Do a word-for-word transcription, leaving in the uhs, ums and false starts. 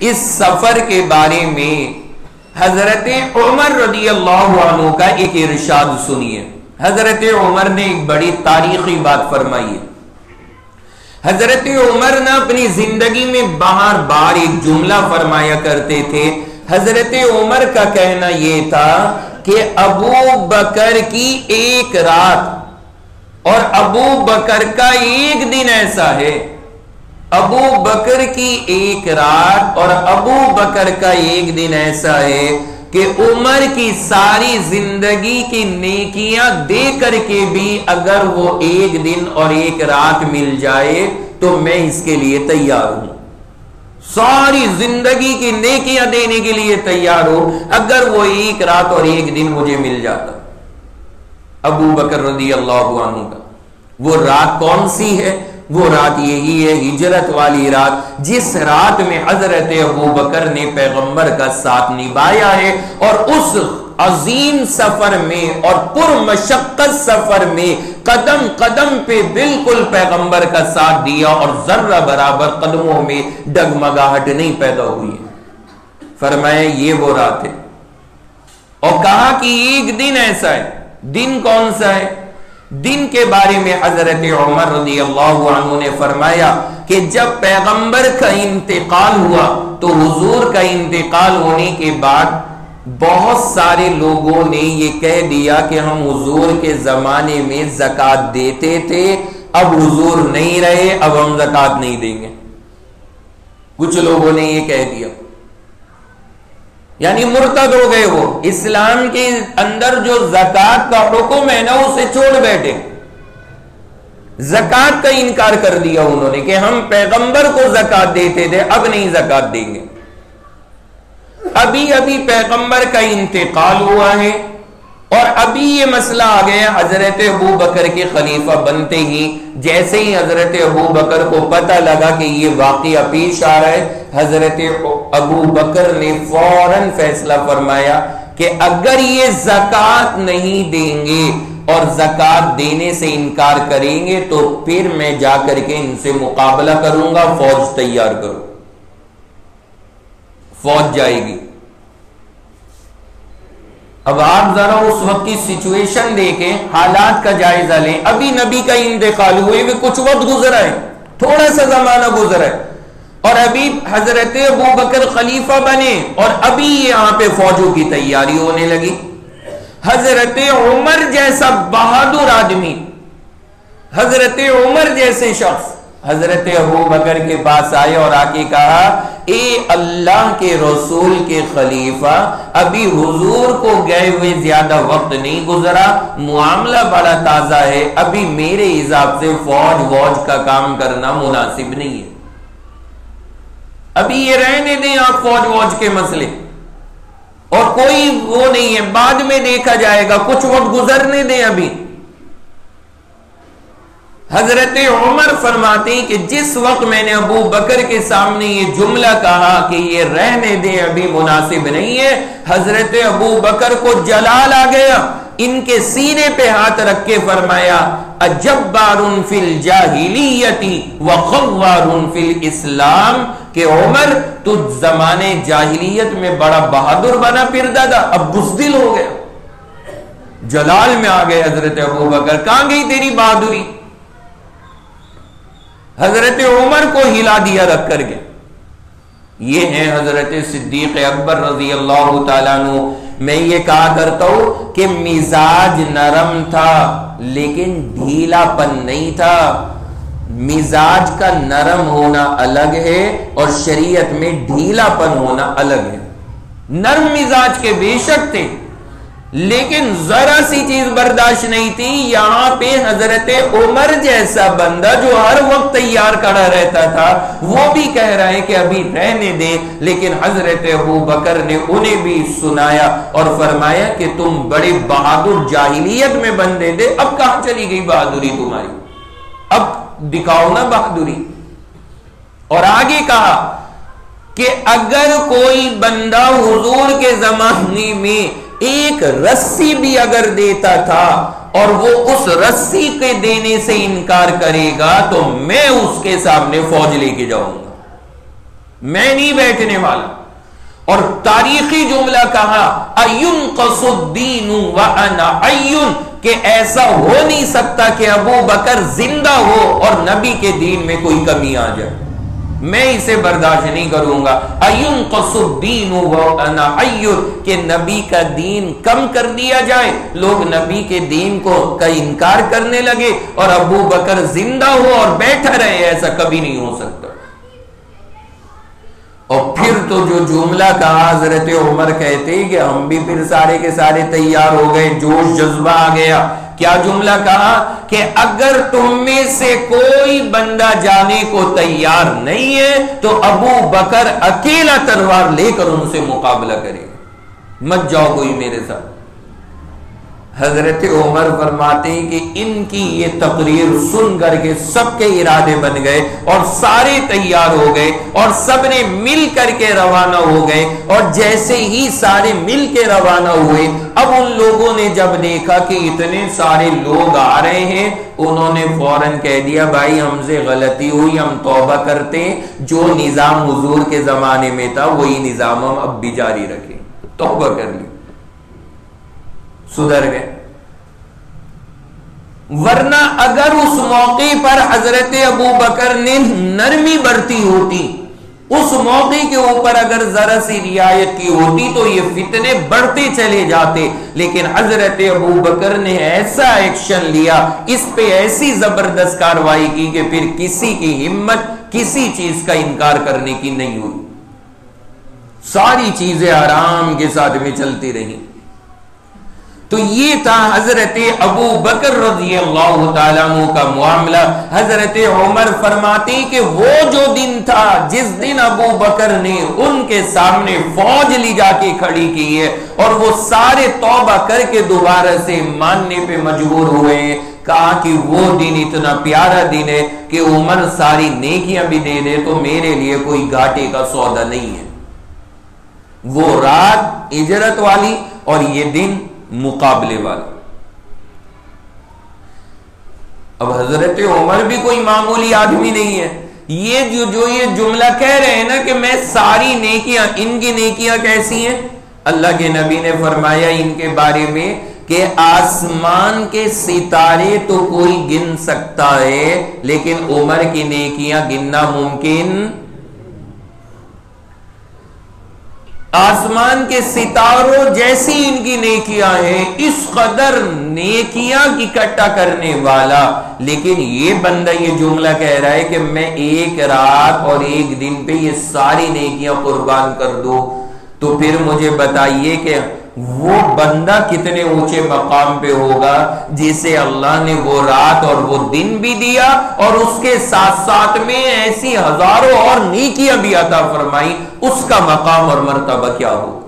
اس سفر کے بارے میں حضرت عمر رضی اللہ عنہ کا ایک ارشاد سنیے. حضرت عمر نے ایک بڑی تاریخی بات فرمائی ہے. حضرت عمر نے اپنی زندگی میں بار بار ایک جملہ فرمایا کرتے تھے. حضرت عمر کا کہنا یہ تھا کہ ابو بکر کی ایک رات اور ابو بکر کا ایک دن ایسا ہے، ابو بکر کی ایک رات اور ابو بکر کا ایک دن ایسا ہے کہ عمر کی ساری زندگی کی نیکیاں دے کر کے بھی اگر وہ ایک دن اور ایک رات مل جائے تو میں اس کے لیے تیار ہوں. ساری زندگی کی نیکیاں دینے کے لیے تیار ہوں اگر وہ ایک رات اور ایک دن مجھے مل جاتا. ابو بکر رضی اللہ عنہ کا وہ رات کون سی ہے؟ وہ رات یہی ہے ہجرت والی رات، جس رات میں حضرت ابو بکر نے پیغمبر کا ساتھ نبھایا ہے اور اس عظیم سفر میں اور پر مشقت سفر میں قدم قدم پہ بالکل پیغمبر کا ساتھ دیا اور ذرہ برابر قدموں میں ڈگمگاہٹ نہیں پیدا ہوئی ہے. فرمایا یہ وہ رات ہے اور کہا کہ ایک دن ایسا ہے. دن کون سا ہے؟ دن کے بارے میں حضرت عمر رضی اللہ عنہ نے فرمایا کہ جب پیغمبر کا انتقال ہوا تو حضور کا انتقال ہونے کے بعد بہت سارے لوگوں نے یہ کہہ دیا کہ ہم حضور کے زمانے میں زکوٰۃ دیتے تھے، اب حضور نہیں رہے، اب ہم زکوٰۃ نہیں دیں گے. کچھ لوگوں نے یہ کہہ دیا، یعنی مرتد ہو گئے. وہ اسلام کے اندر جو زکوٰۃ کا حکم ہے نا اسے چھوڑ بیٹھے، زکوٰۃ کا انکار کر دیا انہوں نے کہ ہم پیغمبر کو زکوٰۃ دیتے تھے، اب نہیں زکوٰۃ دیں گے. ابھی ابھی پیغمبر کا انتقال ہوا ہے اور ابھی یہ مسئلہ آ گیا. حضرت ابو بکر کے خلیفہ بنتے ہی جیسے ہی حضرت ابو بکر کو پتہ لگا کہ یہ واقعہ پیش آ رہا ہے، حضرت ابو بکر نے فوراً فیصلہ فرمایا کہ اگر یہ زکوٰۃ نہیں دیں گے اور زکوٰۃ دینے سے انکار کریں گے تو پھر میں جا کر کے ان سے مقابلہ کروں گا، فوج تیار کرو. فوج جائے گی. اب آپ ذرا اس وقت کی سچویشن دیکھیں، حالات کا جائزہ لیں. ابھی نبی کا انتقال ہوئے ہوئے کچھ وقت گزرا ہے، تھوڑا سا زمانہ گزرا ہے اور ابھی حضرت ابو بکر خلیفہ بنے اور ابھی یہاں پہ فوجوں کی تیاری ہونے لگی. حضرت عمر جیسا بہادر آدمی، حضرت عمر جیسے شخص حضرت ابو بکر کے پاس آئے اور آ کے کہا، اے اللہ کے رسول کے خلیفہ، ابھی حضور کو گئے ہوئے زیادہ وقت نہیں گزرا، معاملہ بڑا تازہ ہے، ابھی میرے حساب سے فوج ووج کا کام کرنا مناسب نہیں ہے، ابھی یہ رہنے دیں آپ فوج ووج کے مسئلے، اور کوئی وہ نہیں ہے، بعد میں دیکھا جائے گا، کچھ وقت گزرنے دیں. ابھی حضرت عمر فرماتے ہیں کہ جس وقت میں نے ابو بکر کے سامنے یہ جملہ کہا کہ یہ رہنے دیں ابھی مناسب نہیں ہے، حضرت ابو بکر کو جلال آ گیا. ان کے سینے پہ ہاتھ رکھ کے فرمایا، اجبار فی الجاہلیت وخوار فی الاسلام، کہ عمر تو زمانے جاہلیت میں بڑا بہادر بنا پھرتا تھا، اب بزدل ہو گیا. جلال میں آ گئے حضرت ابو بکر، کہاں گئی تیری بہادری؟ حضرت عمر کو ہلا دیا رکھ کر کے. یہ ہے حضرت صدیق اکبر رضی اللہ تعالیٰ عنہ. میں یہ کہا کرتا ہوں کہ مزاج نرم تھا لیکن ڈھیلا پن نہیں تھا. مزاج کا نرم ہونا الگ ہے اور شریعت میں ڈھیلا پن ہونا الگ ہے. نرم مزاج کے بے شک تھے لیکن ذرا سی چیز برداشت نہیں تھی. یہاں پہ حضرت عمر جیسا بندہ جو ہر وقت تیار کھڑا رہتا تھا وہ بھی کہہ رہا ہے کہ ابھی رہنے دے، لیکن حضرت ابو بکر نے انہیں بھی سنایا اور فرمایا کہ تم بڑے بہادر جاہلیت میں بندے تھے، اب کہاں چلی گئی بہادری تمہاری؟ اب دکھاؤ نا بہادری. اور آگے کہا کہ اگر کوئی بندہ حضور کے زمانے میں ایک رسی بھی اگر دیتا تھا اور وہ اس رسی کے دینے سے انکار کرے گا تو میں اس کے سامنے فوج لے کے جاؤں گا. میں نہیں بیٹھنے والا. اور تاریخی جملہ کہا اَيُنْقَصُ الدِّينُ وَأَنَا عَيٌّ کہ ایسا ہو نہیں سکتا کہ ابو بکر زندہ ہو اور نبی کے دین میں کوئی کمی آ جائے. میں اسے برداشت نہیں کروں گا. اَيُنْقَصُ الدِّينُ وَأَنَا عَيٌّ کہ نبی کا دین کم کر دیا جائے, لوگ نبی کے دین کو کا انکار کرنے لگے اور ابو بکر زندہ ہو اور بیٹھا رہے, ایسا کبھی نہیں ہو سکتا. اور پھر تو جو جملہ کہا حضرت عمر کہتے کہ ہم بھی پھر سارے کے سارے تیار ہو گئے, جوش جذبہ آ گیا. کیا جملہ کہا کہ اگر تم میں سے کوئی بندہ جانے کو تیار نہیں ہے تو ابو بکر اکیلا تلوار لے کر ان سے مقابلہ کرے, مت جاؤ کوئی میرے ساتھ. حضرت عمر فرماتے ہیں کہ ان کی یہ تقریر سن کر کے سب کے ارادے بن گئے اور سارے تیار ہو گئے اور سب نے مل کر کے روانہ ہو گئے. اور جیسے ہی سارے مل کے روانہ ہوئے, اب ان لوگوں نے جب دیکھا کہ اتنے سارے لوگ آ رہے ہیں, انہوں نے فوراً کہہ دیا بھائی ہم سے غلطی ہوئی, ہم توبہ کرتے ہیں, جو نظام حضور کے زمانے میں تھا وہی نظام ہم اب بھی جاری رکھیں. توبہ کر لی, سدھر گئے. ورنہ اگر اس موقع پر حضرت ابو بکر نے نرمی برتی ہوتی, اس موقع کے اوپر اگر ذرا سی رعایت کی ہوتی تو یہ فتنے بڑھتے چلے جاتے. لیکن حضرت ابو بکر نے ایسا ایکشن لیا, اس پہ ایسی زبردست کاروائی کی کہ پھر کسی کی ہمت کسی چیز کا انکار کرنے کی نہیں ہوئی. ساری چیزیں آرام کے ساتھ میں چلتی رہی. تو یہ تھا حضرت ابو بکر رضی اللہ تعالیٰ عنہ کا معاملہ. حضرت عمر فرماتے کہ وہ جو دن تھا جس دن ابو بکر نے ان کے سامنے فوج لی جا کے کھڑی کی ہے اور وہ سارے توبہ کر کے دوبارہ سے ماننے پہ مجبور ہوئے ہیں, کہا کہ وہ دن اتنا پیارا دن ہے کہ عمر ساری نیکیاں بھی دے دے تو میرے لیے کوئی گھاٹے کا سودا نہیں ہے. وہ رات اجرت والی اور یہ دن مقابلے والا. اب حضرت عمر بھی کوئی معمولی آدمی نہیں ہے. یہ جو جو یہ جملہ کہہ رہے ہیں نا کہ میں ساری نیکیاں, ان کی نیکیاں کیسی ہیں؟ اللہ کے نبی نے فرمایا ان کے بارے میں کہ آسمان کے ستارے تو کوئی گن سکتا ہے لیکن عمر کی نیکیاں گننا ممکن. آسمان کے ستاروں جیسی ان کی نیکیاں ہیں, اس قدر نیکیاں اکٹھا کرنے والا. لیکن یہ بندہ یہ جملہ کہہ رہا ہے کہ میں ایک رات اور ایک دن پہ یہ ساری نیکیاں قربان کر دوں. تو پھر مجھے بتائیے کہ وہ بندہ کتنے اونچے مقام پہ ہوگا جسے اللہ نے وہ رات اور وہ دن بھی دیا اور اس کے ساتھ ساتھ میں ایسی ہزاروں اور نیکیاں بھی عطا فرمائی. اس کا مقام اور مرتبہ کیا ہوگا؟